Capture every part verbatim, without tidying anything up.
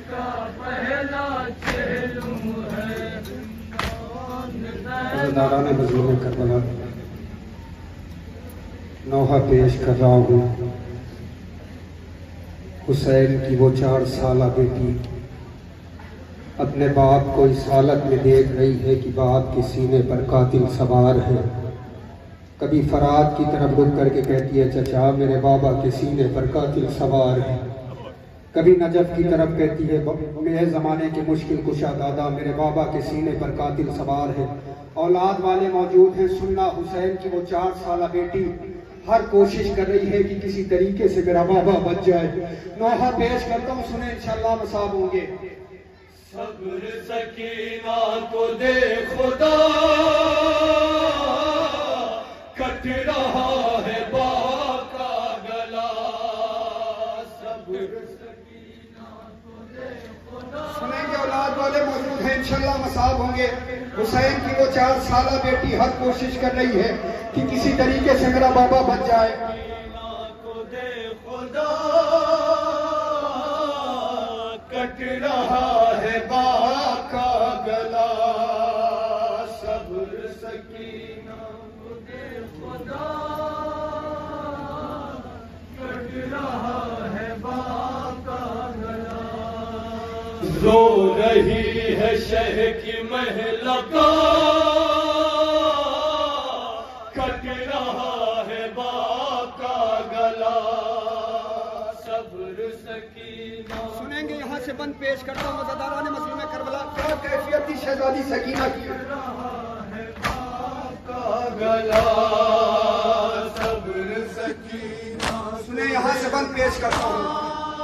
عزاداران مظلوم کربلا، نوحہ پیش کر رہا ہوں حسین کی وہ چار سالہ بیٹی اپنے باپ کو اس حالت میں دیکھ رہی ہے کہ باپ کے سینے پر قاتل سوار ہے۔ کبھی فرات کی طرف رک کر کے کہتی ہے چچا میرے بابا کے سینے پر قاتل سوار ہے، کبھی نجف کی طرف کہتی ہے میرے زمانے کے مشکل کشا دادا میرے بابا کے سینے پر قاتل سوار ہے۔ اولاد والے موجود ہیں، سننا حسین کی وہ چار سالہ بیٹی ہر کوشش کر رہی ہے کہ کسی طریقے سے میرا بابا بچ جائے۔ نوحہ پیش کرتا ہوں، سنیں انشاءاللہ مصاب ہوں گے۔ صبر سکینہ کو دے خدا، کٹ رہا ہے باپ کا گلا۔ صبر سکینہ کو دے خدا۔ سنیں گے، اولاد والے موجود ہیں، انشاءاللہ مصاب ہوں گے۔ حسین کی وہ چار سالہ بیٹی ہر کوشش کر رہی ہے کہ کسی طریقے سے میرا بابا بچ جائے۔ کو دے خدا، کٹ رہا ہے باپ کا گلا۔ صبر سکینہ کو دے خدا، کٹ رہا ہے باپ کا گلا۔ رو رہی ہے شہ کی مہلکہ، کٹ رہا ہے باپ کا گلا۔ صبر سکینہ۔ سنیں گے، یہاں سے بند پیش کرتا ہوں عزاداران مظلوم کربلا، کیا کیفیت تھی شہزادی سکینہ کی؟ کٹ رہا ہے باپ کا گلا۔ صبر سکینہ۔ سنیں، یہاں سے بند پیش کرتا ہوں۔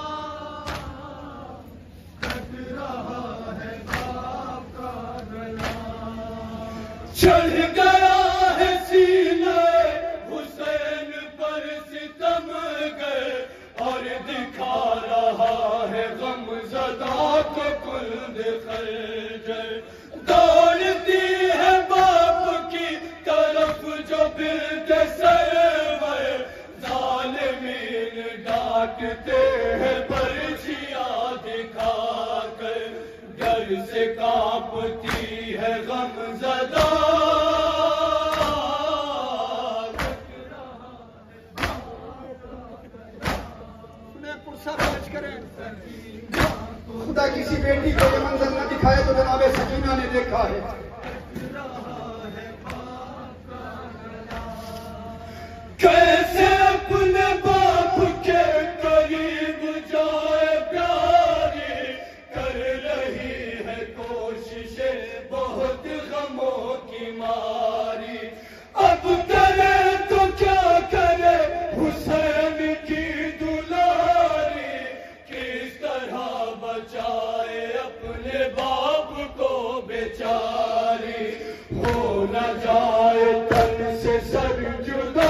چڑھ گیا ہے سینے حسین پر ستم گر، اور دکھا رہا ہے غم زدہ کو کلد خنجر۔ دوڑتی ہے باپ کی طرف جو برد سرور، ظالمین ڈانٹتے ہیں برچھیاں دکھا کر، ڈر سے کانپتی ہے غم زدہ۔ خدا کسی بیٹی کو یہ منظر نہ دکھائے تو جناب سکینہ نے دیکھا ہے۔ کیسے اپنے باپ کے قریب جائے پیاری، کر رہی ہے کوششیں بہت غموں کی ماری۔ اب کرے تو کیا کرے حسین کی دلاری، کس طرح بچائے اپنے باپ کو بیچاری۔ ہو نہ جائے تن سے سر جدا،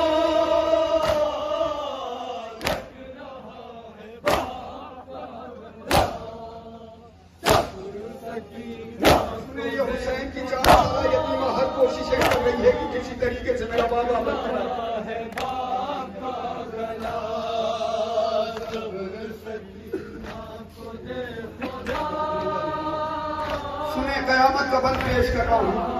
یہ حسین کی چار سالہ یتیمہ ہر کوششیں کر رہی ہے کہ کسی طریقے سے میرا بابا بچ جائے۔ سنیں، قیامت کا بند پیش کر رہا ہوں۔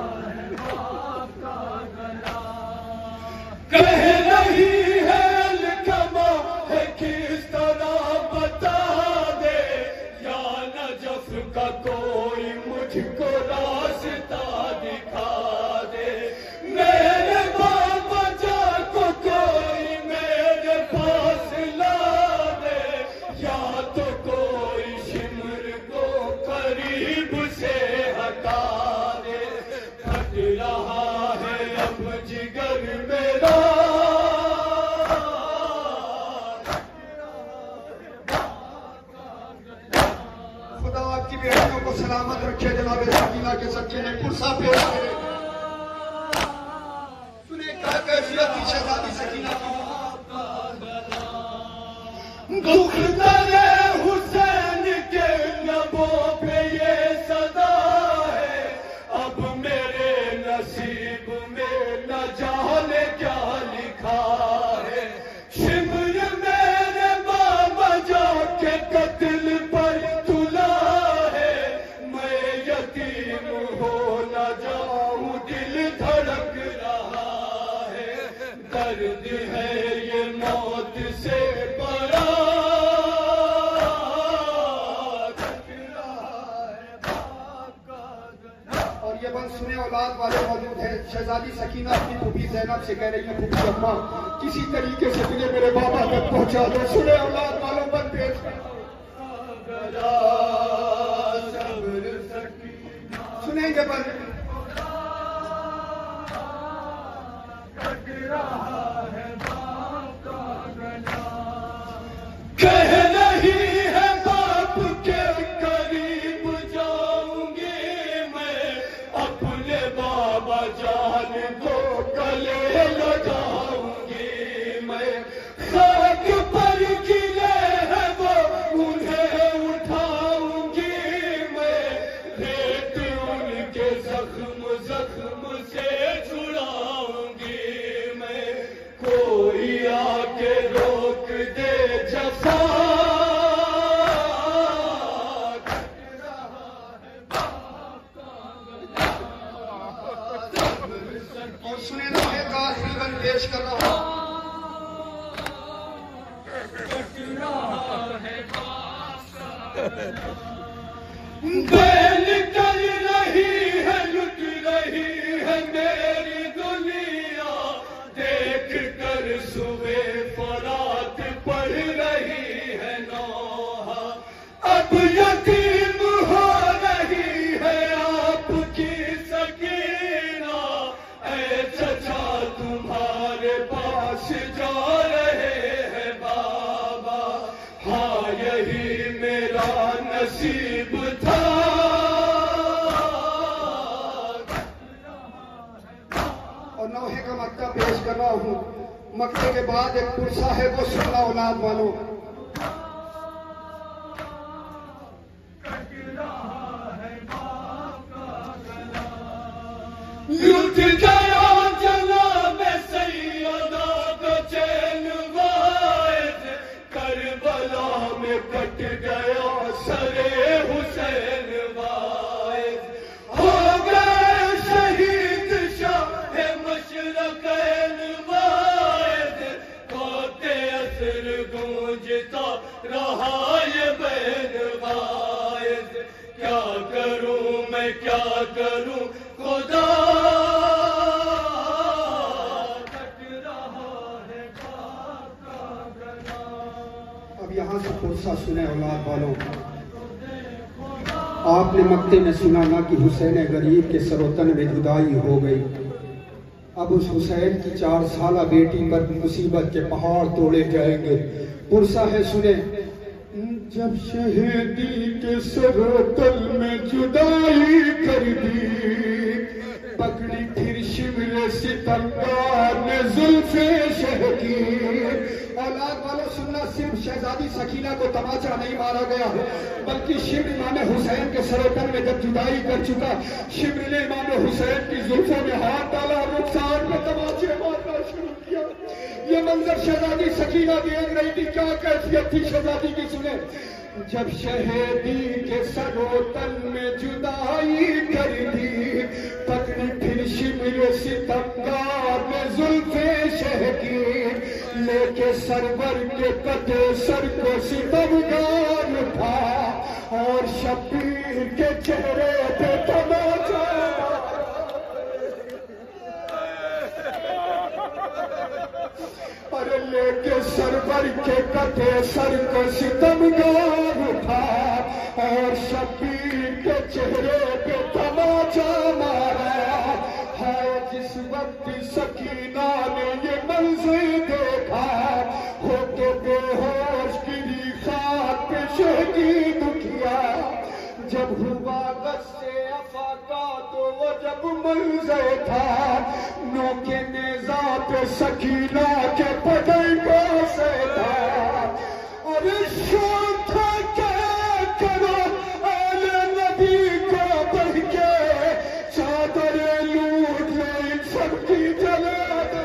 کہہ رہی ہے الکما ہے کس طرح بتا دے، یا نجف کا کوئی مجھ کو راستہ دکھا دے۔ میرے بابا جا کو کوئی میرے پاس لا دے، یا تو کوئی شمر کو قریب سے ہٹا دے۔ پھٹ رہا ہے اب جگر میرا، خدا آپ کی بیٹیوں کو سلامت رکھے، جناب سکینہ کے سچے نے پرسا پیش کرے۔ سنیں کیا کیفیت تھی شہزادی سکینہ کی؟ دکھ درے حسین کے لبوں پہ یہ صدا ہے، اب میرے نصیب میں نہ جانے کیا لکھا ہے۔ شمر میرے بابا جا کے قتل پر تو اولاد والے موجود ہیں. شہزادی سکینہ اپنی پھوپھی زینب سے کہہ رہی ہے پھوپھی اماں کسی طریقے سے تجھے میرے بابا تک پہنچا دو. سنے اولاد والوں پر پیش سنیں گے بند کہہ رہی ہے باپ کے قریب جاؤں گی میں اپنے بابا جان کو گلے لگاؤں گی میں. خاک پر گرے ہیں وہ انہیں اٹھاؤں گی میں ریت ان کے زخم زخم سے چھڑاؤں گی میں. کوئی آ کے روک دے جفا اور سنیں نوحے کا سلگن پیش کر رہا ہوں. بین کر رہی ہے لٹ رہی ہے میری دنیا دیکھ کر صبح فرات پڑھ رہی ہے نوحہ. اب یتیم ہو رہی ہے آپ کی سکینہ اے چچا تمہارے پاس جا رہے ہیں بابا. ہاں یہی میرا نصیب تھا. اور نوحے کا مکہ پیش کر رہا ہوں. مکے کے بعد ایک پرسہ ہے وہ سننا اولاد والوں. لٹ گیا جناب سیدہ کا چین واحد کربلا میں کٹ گیا سر حسین واحد. ہو گئے شہید شاہ مشرقین واحد کوتے اثر گونجتا رہا یہ بین واحد. کیا کروں میں کیا کروں خدا اب یہاں سے پرسہ سنیں اولاد والوں. آپ نے مکے میں سنا نہ کہ حسین غریب کے سروتن میں جدائی ہو گئی. اب اس حسین کی چار سالہ بیٹی پر مصیبت کے پہاڑ توڑے جائیں گے. پرسہ ہے سنیں. جب شہیدی کے سروتن میں جدائی کر دی پکڑی پھر شمل ستمگار نے زلف شہگیر. اولاد والوں سننا صرف شہزادی سکینہ کو تماچا نہیں مارا گیا بلکہ شمر امام حسین کے سروتن میں جب جدائی کر چکا شمر نے امام حسین کی زلفوں میں ہاتھ ڈالا اور رخسار میں تماچے مارنا شروع کیا. یہ منظر شہزادی سکینہ دیکھ رہی تھی. کیا کیفیت تھی شہزادی کی سنیں. جب شہیدی کے سروتن میں جدائی کر دی پکڑی پھر شمر ستمگار نے زلف شہگیر لے کے سرور کے کٹے سر کو ستمگار اٹھا اور شبیر کے چہرے پہ تماچا. ارے لے کے سرور کے کٹے سر کو ستمگار اٹھا اور شبیر کے چہرے پہ تماچا مارا. ہے جس وقت سکینہ نے یہ منظر دیکھا ہو کے بے ہوش گری خاک پہ شہید کیا. جب ہوا غصے افاقہ تو وہ جب منظر تھا نو کے نیزہ پہ سکینہ کے پٹیکوں سے تھا. اور شور تھا کیا کرو آل نبی کو بڑھ کے چادر لوٹ لے ان سب کی جلا دو.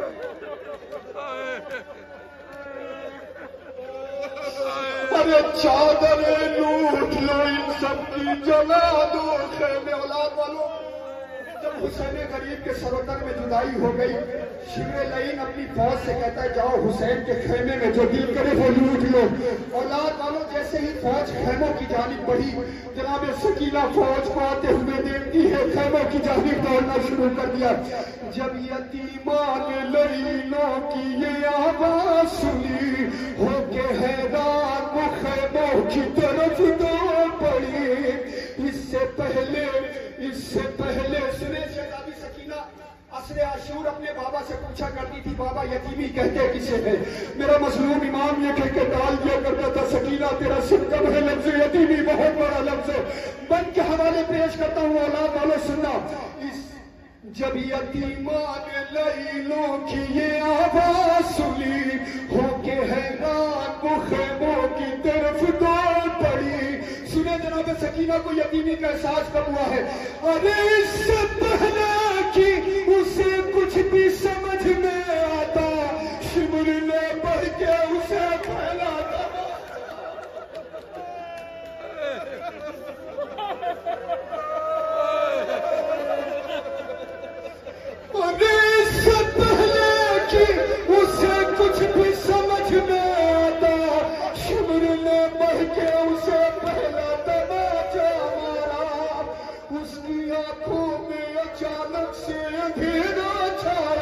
ارے چادر لوٹ لو ان سب کی جلا دو. خیمے اولاد والوں जब हुसैन गरीब के सरोतर में जुदाई हो गई, शिब्र लईन अपनी फौज से कहता है जाओ हुसैन के खेमे में जो दिल करे वो लूट लो। औलाद वालों, जैसे ही फौज खेमों की जानिब बढ़ी, जनाब सकीना फौज को आते हुए देखती है, खेमों की जानिब दौड़ना शुरू कर दिया। जब यतीमान लईनों की ये आवाज सुनी, होके हैरान वो खेमों की तरफ दौड़ पड़ी। इससे पहले इससे पहले सुने शहजादी सकीना असरे आशूर अपने बाबा से पूछा करती थी, बाबा यतीमी कहते किसे है? मेरा मजलूम इमाम ये कह के टाल दिया करता था, सकीना तेरा सिर कम है, लफ्ज़ यतीमी बहुत बड़ा लफ्ज़ है। बन के हवाले पेश करता हूँ, औलाद वालों सुनना। इस जब यतीमान लईलों की ये आवाज सुनी, होके हैरान वो खेमों की तरफ दौड़ पड़ी। सुने जनाब सकीना को यतीमी का एहसास कब हुआ है? अरे इससे पहले कि उसे कुछ भी समझ में आता, शिब्र ने बढ़ के उसे फैलाता। अरे इससे पहले कि उसे कुछ भी समझ में आता, शिब्र ने बढ़ के उसे पहला तमाचा मारा। उसकी आंखों में अचानक से अंधेरा छा